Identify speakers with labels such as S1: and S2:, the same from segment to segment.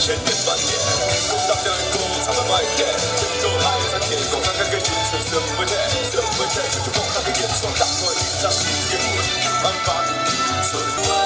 S1: 千年万年，讲大家的歌唱得卖点，天高海深天高，大家个人生什么的，什么的，就讲大家演唱，大家演唱是英文，万法存。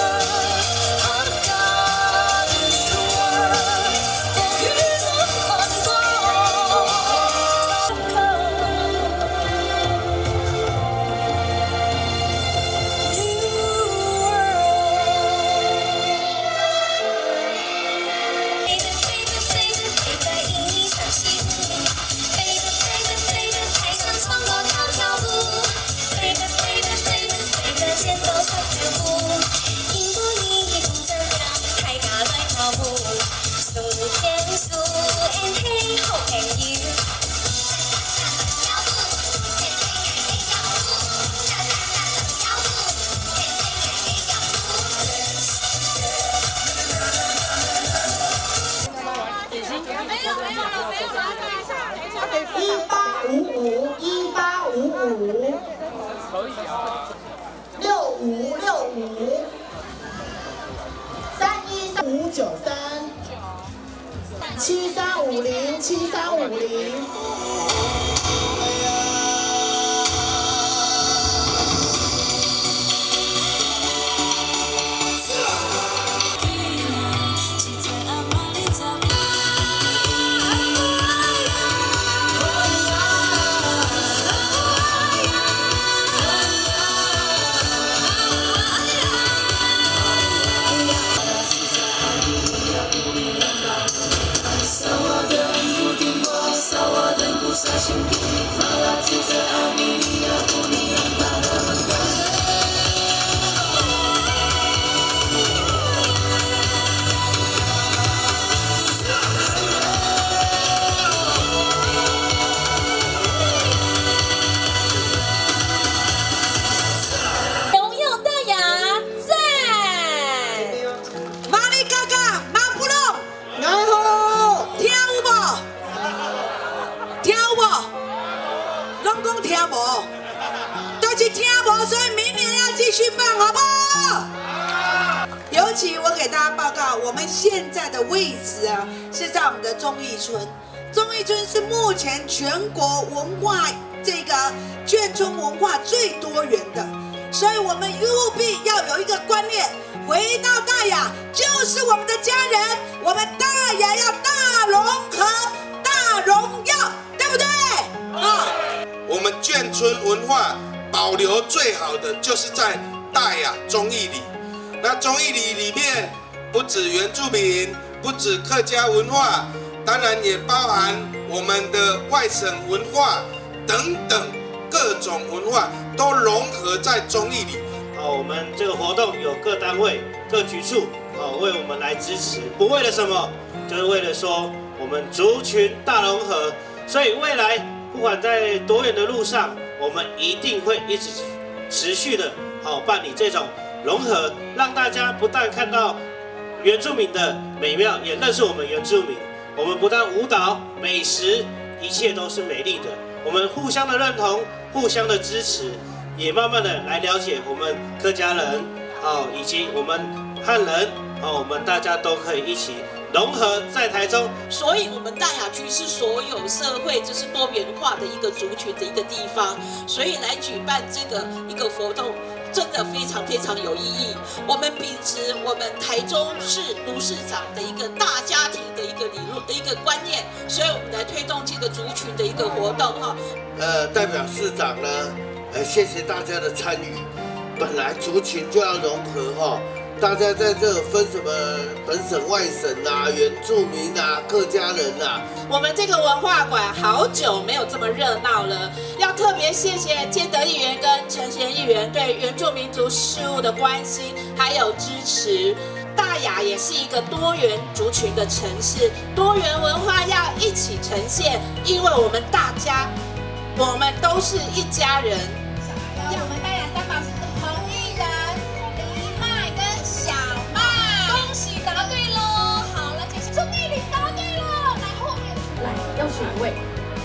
S2: 尤其我给大家报告，我们现在的位置啊，是在我们的忠义村。忠义村是目前全国文化这个眷村文化最多元的，所以我们务必要有一个观念：回到大雅就是我们的家人，我们大雅要大融合、大荣耀，对不对？啊，
S3: 我们眷村文化保留最好的就是在大雅忠义里。 那忠义里面不止原住民，不止客家文化，当然也包含我们的外省文化等等各种文化都融合在忠义里。
S4: 我们这个活动有各单位、各局处为我们来支持，不为了什么，就是为了说我们族群大融合。所以未来不管在多远的路上，我们一定会一直持续的办理这种。 融合，让大家不但看到原住民的美妙，也认识我们原住民。我们不但舞蹈、美食，一切都是美丽的。我们互相的认同，互相的支持，也慢慢的来了解我们客家人以及我们汉人我们大家都可以一起融合在台中。
S5: 所以，我们大雅区是所有社会就是多元化的一个族群的一个地方，所以来举办这个一个活动。 真的非常非常有意义。我们秉持我们台中市卢市长的一个大家庭的一个理论的一个观念，所以我们来推动这个族群的一个活动哈。
S6: 代表市长呢，谢谢大家的参与。本来族群就要融合哈，大家在这分什么本省、外省啊、原住民啊、客家人啊。
S5: 我们这个文化馆好久没有这么热闹了，要特别谢谢建德议员跟陈贤议员对原住民族事务的关心还有支持。大雅也是一个多元族群的城市，多元文化要一起呈现，因为我们大家，我们都是一家人。
S7: 我们大雅三宝是彭艺人、李麦跟小麦，恭喜答对喽！好了，这是钟丽玲答对了，来后面来要选一位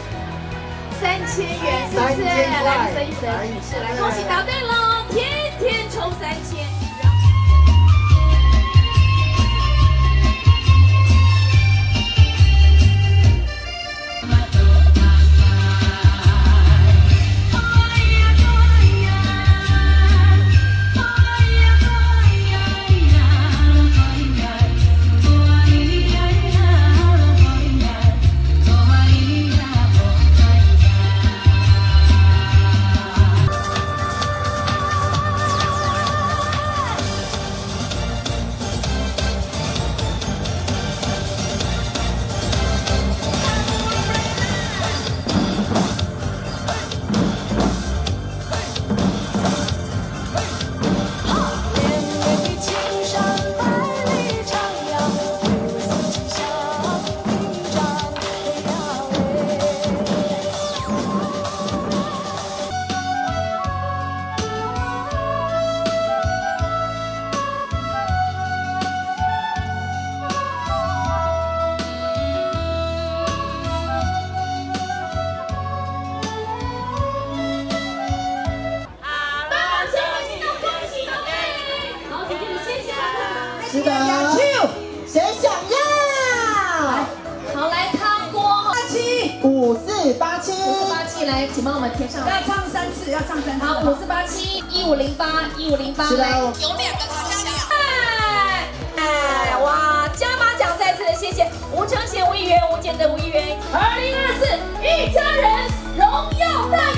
S7: ，3000元是不是？来一生，是来恭喜答对喽！天天抽3000。 5487，来，请帮我们填上。
S2: 要唱3次，要唱3次。
S7: 好，5487，1508，1508。
S2: 是的，
S7: 有2个好像哇，加码奖再次的谢谢吴承贤吴议员、吴建德吴议员，2024一家人荣耀大